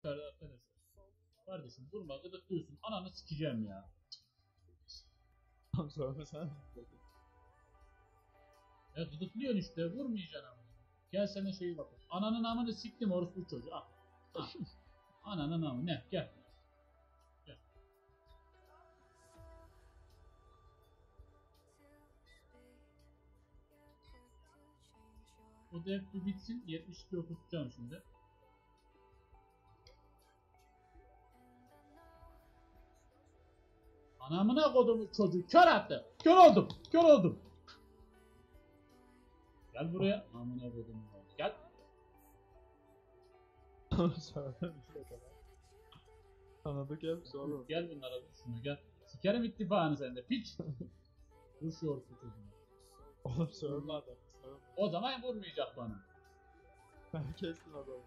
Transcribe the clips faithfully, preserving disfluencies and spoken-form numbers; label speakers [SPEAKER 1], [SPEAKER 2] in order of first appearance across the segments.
[SPEAKER 1] Arkadaşlar. Kardeşim vurma gıdıklıyorsun. Ananı sikeceğim ya.
[SPEAKER 2] Tamam sonra sen.
[SPEAKER 1] Ya gıdıklıyorsun işte vurmayacaksın ama. Gel sana şeyi bak. Ananın amını siktim orospu çocuğu. Al. Al. Ananın amı ne? Gel. Gel. O def bir bitsin. yetmiş iki okutacağım şimdi. Anamına kodumu çocuğu kör attı. Kör oldum. Kör oldum. Gel buraya. Amına kodumu. Gel.
[SPEAKER 2] Sonra bir şey kadar. Tanıdık hepsi oğlum.
[SPEAKER 1] Gel bunlara vur şunu gel. Sikerim ittifakını sende piç. Vur şu orospu çocuğunu.
[SPEAKER 2] Oğlum sövme adam. Sövme.
[SPEAKER 1] O zaman vurmayacak bana.
[SPEAKER 2] Ben kestim adamı.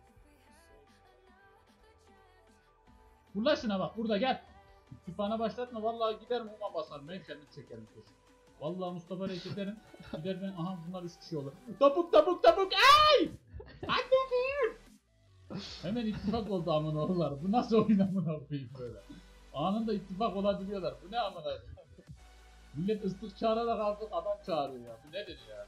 [SPEAKER 1] Vur lan şuna bak burada gel. İttifakına başlatma vallahi giderim uma basarım ben kendim çekerim kesin. Vallahi Mustafa Reis giderim. Gider ben aha bunlar üç kişi olur. Topuk topuk topuk ey! Anne hemen ittifak oldu amına oğullar. Bu nasıl oyun amına koyayım böyle. Anında ittifak olabiliyorlar. Bu ne amına koyayım. Millet ıslık çağırarak kalkıp adam çağırıyor ya. Bu nedir ya?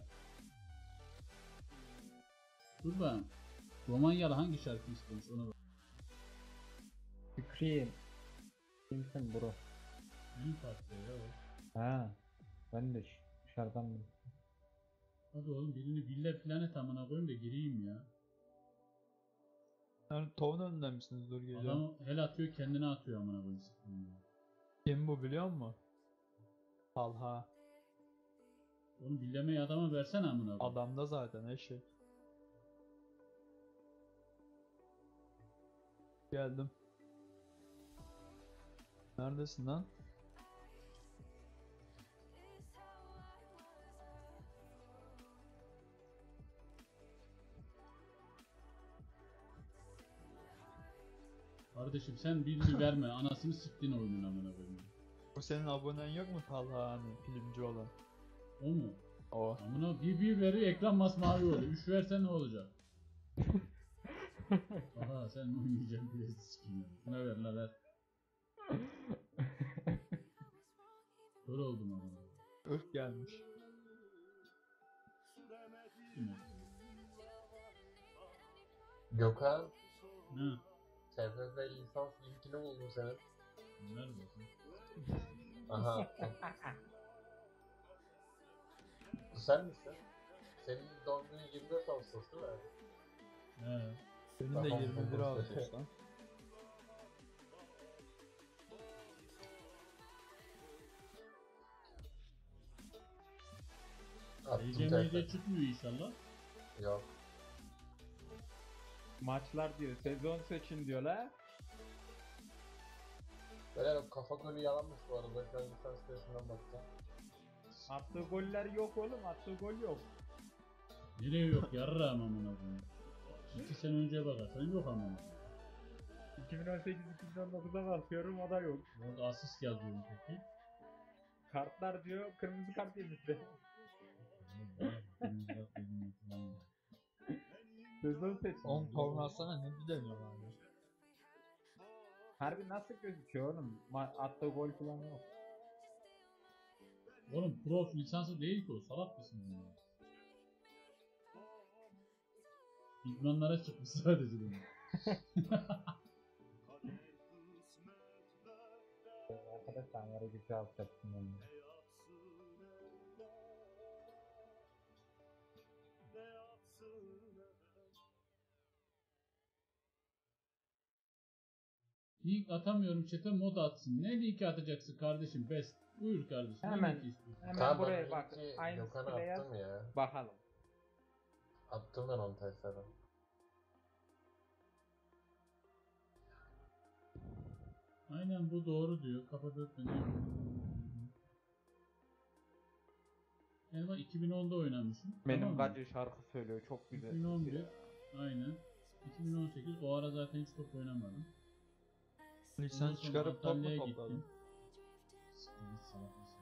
[SPEAKER 1] Dur ben. Romanyalı hangi şarkı istemiş ona bak.
[SPEAKER 3] Şükrü. Kimsin bro?
[SPEAKER 1] Benim partiye ya o.
[SPEAKER 3] Ha. Ben de dışarıdan mı?
[SPEAKER 1] Hadi oğlum birini Villa Planet amına koyayım da gireyim ya.
[SPEAKER 2] Yani tavuğun önünden misiniz? Dur geliyorum.
[SPEAKER 1] Adam el atıyor kendine atıyor amına koyayım.
[SPEAKER 2] Kim bu biliyor musun? Talha.
[SPEAKER 1] Oğlum Villameyi adama versene amına koyayım.
[SPEAKER 2] Adamda zaten eşek. Geldim. Neredesin lan?
[SPEAKER 1] Kardeşim sen birini verme anasını siktin oyunun amına koyayım.
[SPEAKER 2] Bu senin abonen yok mu Talha hani filmci olan?
[SPEAKER 1] O mu?
[SPEAKER 2] O.
[SPEAKER 1] Amına bir bir veriyor ekran masmavi oluyor. Üç versen ne olacak? Aha sen oynayacaksın diye sikeyim. Buna ver la ver. Kör oldum amına.
[SPEAKER 2] Irk gelmiş.
[SPEAKER 4] Gökhan,
[SPEAKER 1] Ne?
[SPEAKER 4] T F F lisans linkini buldum senin.
[SPEAKER 1] Ver bakayım.
[SPEAKER 4] Aha. Bu sen misin? Senin doğum günün yirmi dört Ağustos değil mi?
[SPEAKER 1] He.
[SPEAKER 2] Senin de
[SPEAKER 4] Tamam,
[SPEAKER 2] yirmi bir
[SPEAKER 4] tamam.
[SPEAKER 2] Ağustos lan.
[SPEAKER 4] Attım
[SPEAKER 1] İyice
[SPEAKER 4] T
[SPEAKER 1] iyice
[SPEAKER 4] F F.
[SPEAKER 1] çıkmıyor inşallah.
[SPEAKER 4] Yok.
[SPEAKER 3] Maçlar diyor. Sezon seçin diyorlar.
[SPEAKER 4] Böyle kafa golü yalanmış bu arada. Şu an lisans sitesinden baktım.
[SPEAKER 3] Attığı goller yok oğlum. Attığı gol yok.
[SPEAKER 1] Nereye yok yarrağım amına koyayım. İki sene önce bakarsan yok amına.
[SPEAKER 3] iki bin on sekiz iki bin on dokuza bakıyorum o da yok.
[SPEAKER 1] Orada asist yazıyorum peki.
[SPEAKER 3] Kartlar diyor. Kırmızı kart yemişti. Sezon seçin.
[SPEAKER 2] on tavuğunu alsana ne bilemiyorum abi.
[SPEAKER 3] Harbi nasıl gözüküyor oğlum? Ma- attığı gol falan yok.
[SPEAKER 1] Oğlum prof lisansı değil ki o salak mısın ya? İdmanlara çıkmış sadece benim.
[SPEAKER 3] Arkadaşlar yarı güzel alacaksın onu.
[SPEAKER 1] Link atamıyorum chat'e mod atsın. Ne link atacaksın kardeşim? Best. Buyur kardeşim. Ne
[SPEAKER 3] Hemen.
[SPEAKER 1] link istiyorsun?
[SPEAKER 3] Hemen
[SPEAKER 4] Tamam
[SPEAKER 3] buraya
[SPEAKER 4] ben
[SPEAKER 3] bak.
[SPEAKER 4] linki
[SPEAKER 3] Aynı
[SPEAKER 4] Gökhan'a
[SPEAKER 3] siteye yaz.
[SPEAKER 4] attım ya.
[SPEAKER 3] Bakalım.
[SPEAKER 4] Attım ben onu T F F'den.
[SPEAKER 1] Aynen bu doğru diyor. Kafa dörtmeni. Yani bak iki bin onda oynamışım.
[SPEAKER 3] Benim
[SPEAKER 1] tamam mı?
[SPEAKER 3] Gacı şarkı söylüyor. Çok güzel.
[SPEAKER 1] iki bin on bir. Aynen. iki bin on sekiz o ara zaten hiç top oynamadım. Ondan
[SPEAKER 2] Lisans
[SPEAKER 1] sonra
[SPEAKER 2] çıkarıp top mu
[SPEAKER 1] Antalya'ya
[SPEAKER 2] topladın?
[SPEAKER 1] gittim. Siktir git salak mısın?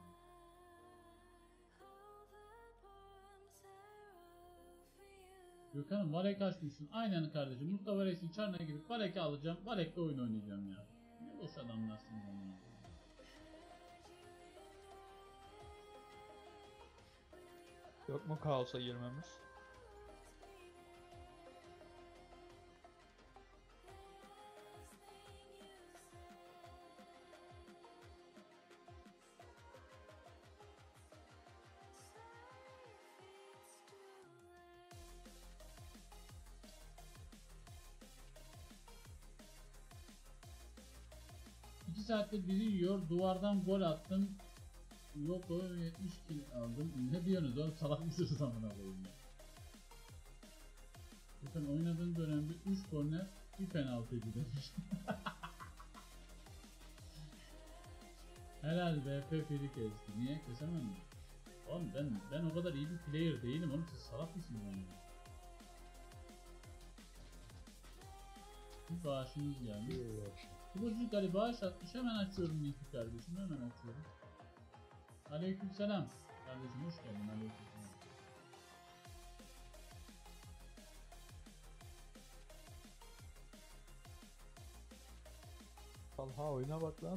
[SPEAKER 1] Gökhan'ım Valek açmışsın. Aynen kardeşim. Mustafa Reis'in çarına gidip Valek'i alacağım. Valek'le oyun oynayacağım ya. Ne boş adamlarsın sen ya.
[SPEAKER 2] Yok mu kaosa girmemiz?
[SPEAKER 1] iki saatte biri yiyor. Duvardan gol attım. Yok o yetmiş kill aldım. Ne diyorsunuz oğlum? Salak mısınız amına koyayım ya. Bakın oynadığın dönemde üç korner bir penaltıydı demiş. Helal B F free kesti. Niye kesemem mi? Oğlum ben ben o kadar iyi bir player değilim oğlum, siz salak mısınız oğlum? Bir bağışınız gelmiş. Kıvırcık Ali bağış atmış, hemen açıyorum linki kardeşim, hemen açıyorum. Aleykümselam. Kardeşim hoş geldin, aleykümselam.
[SPEAKER 2] Talha oyuna bak lan.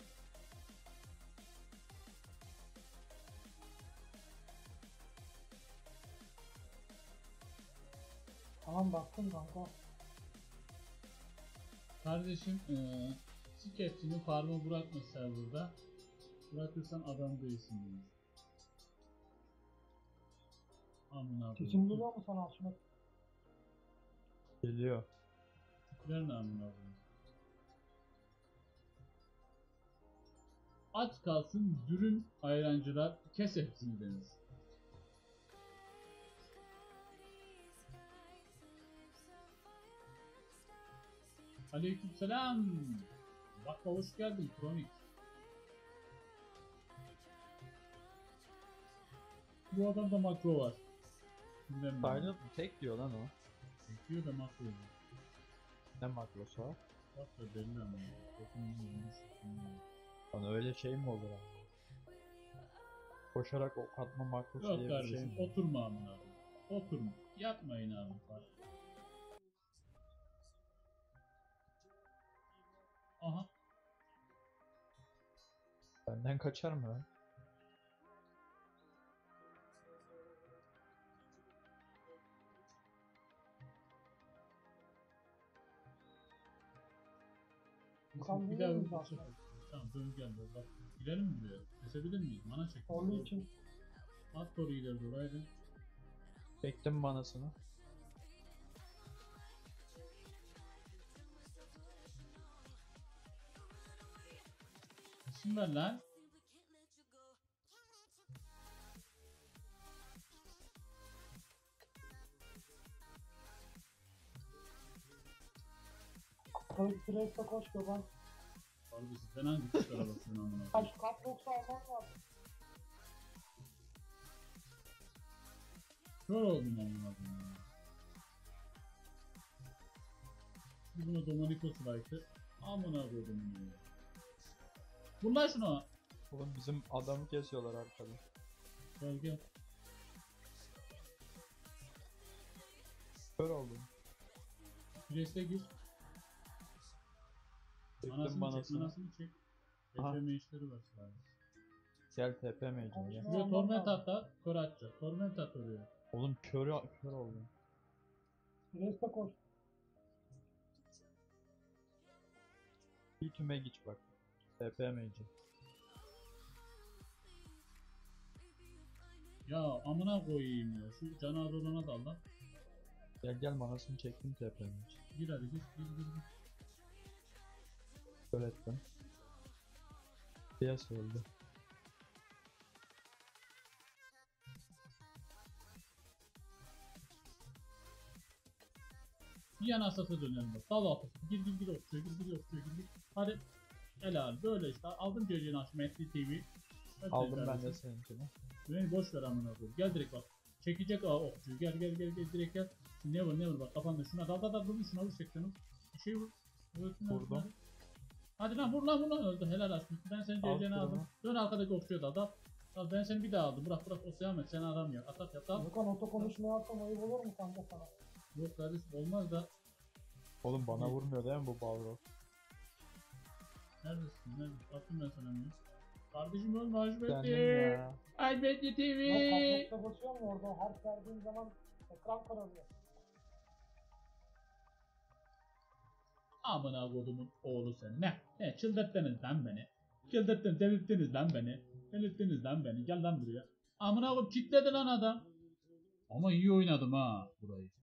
[SPEAKER 5] Tamam baktım kanka.
[SPEAKER 1] Kardeşim eee siketçini farmı bırakma serverda. Bırakırsan adam değilsin demiş. Amına
[SPEAKER 5] Sesim
[SPEAKER 1] koyayım.
[SPEAKER 5] geliyor mu sana Ahmet?
[SPEAKER 2] Geliyor.
[SPEAKER 1] Ver ne amına koyayım. Aç kalsın dürüm ayrancılar, kes hepsini demiş. Aleykümselam. Bak hoş geldin Kronik. Bu adamda makro var. Bilmem ne.
[SPEAKER 2] Silent tek diyor lan o.
[SPEAKER 1] Çekiyor da makro var.
[SPEAKER 2] Ne makrosu var?
[SPEAKER 1] Bak da belli ama. Dokunmuş.
[SPEAKER 2] Lan öyle şey mi olur abi? Koşarak ok atma makrosu
[SPEAKER 1] Yok
[SPEAKER 2] diye bir şey
[SPEAKER 1] kardeşim
[SPEAKER 2] mi?
[SPEAKER 1] oturma amına abi. Oturma. Yapmayın abi. Bak. Aha.
[SPEAKER 2] Benden kaçar mı lan?
[SPEAKER 5] Yukan
[SPEAKER 1] Bir
[SPEAKER 5] biliyor
[SPEAKER 1] daha
[SPEAKER 5] musun
[SPEAKER 1] bir şey.
[SPEAKER 5] zaten?
[SPEAKER 1] Tamam dön gel dur bak. Girelim mi buraya? Kesebilir miyiz? Mana çek.
[SPEAKER 5] Onun için
[SPEAKER 1] At doğru ileri doğru haydi.
[SPEAKER 2] Çektim manasını.
[SPEAKER 1] İsim ver lan.
[SPEAKER 5] Kayıt süreçte koş Gökhan.
[SPEAKER 1] Abi sen hangi kuşlara basıyorsun amına koyayım?
[SPEAKER 5] Kaç kat yoksa alman lazım.
[SPEAKER 1] Kör oldum amına koyayım ya. Bir buna Domenico Strike'ı. Amına koydum ya. Bunlar şunu.
[SPEAKER 2] Oğlum bizim adamı kesiyorlar arkada.
[SPEAKER 1] Gel gel.
[SPEAKER 2] Kör oldum.
[SPEAKER 1] Pres'e gir.
[SPEAKER 2] Çektim
[SPEAKER 1] Anasını çek,
[SPEAKER 2] manasını.
[SPEAKER 1] anasını çek.
[SPEAKER 2] Aha.
[SPEAKER 1] T P M işleri var sadece.
[SPEAKER 2] Gel T P meydan gel.
[SPEAKER 1] Şuraya torment at da kör atacak. Torment at oraya.
[SPEAKER 2] Oğlum kör, kör oldum.
[SPEAKER 5] Süreçte koş.
[SPEAKER 2] Bir tüme geç bak. T P meydan.
[SPEAKER 1] Ya amına koyayım ya. Şu canavar olana dal lan.
[SPEAKER 2] Gel gel manasını çektim T P meydan.
[SPEAKER 1] Gir hadi gir gir gir. gir.
[SPEAKER 2] Kör ettim. Piyas öldü.
[SPEAKER 1] Bir yana asasa dönelim bak. Dal atı. Gir gir gir okçuya gir gir okçuya gir gir. Hadi. Helal böyle işte. Aldım C C'ni açma Metli T V. Hadi
[SPEAKER 2] Aldım ben
[SPEAKER 1] kardeşim.
[SPEAKER 2] de seninkini.
[SPEAKER 1] Beni boş ver amına koyayım. Gel direkt bak. Çekecek aa okçuyu. Gel gel gel gel direkt gel. Ne vur ne vur bak kafanda şuna dal dal dal vur şuna vur seksen. Bir şey vur. Vursun,
[SPEAKER 2] Vurdum.
[SPEAKER 1] hadi. Hadi lan vur lan vur lan öldü helal olsun. Ben senin C C'ni
[SPEAKER 2] Al
[SPEAKER 1] aldım.
[SPEAKER 2] şunu.
[SPEAKER 1] Dön arkadaki okçuya dal dal. Al ben seni bir daha aldım. Bırak bırak o Selamet seni aramıyor. Atak yap al.
[SPEAKER 5] Gökhan oto konuşmaya atsam ayıp olur mu kanka sana?
[SPEAKER 1] Yok kardeşim olmaz da.
[SPEAKER 2] Oğlum bana vurmuyor değil mi bu Balrog?
[SPEAKER 1] Neredesin? Neredesin? Attım ben sana bunu. Kardeşim ölme
[SPEAKER 2] Kendim
[SPEAKER 1] Haşmetli.
[SPEAKER 2] ya.
[SPEAKER 1] Haşmetli T V.
[SPEAKER 5] Yok kablokta basıyor mu orada? Harf verdiğin zaman ekran kararıyor.
[SPEAKER 1] Amına kodumun oğlu sen. Ne? Ne? Çıldırttınız lan beni. Çıldırttınız, delirttiniz lan beni. Delirttiniz lan beni. Gel lan buraya. Amına koyup kitledi lan adam. Ama iyi oynadım ha burayı.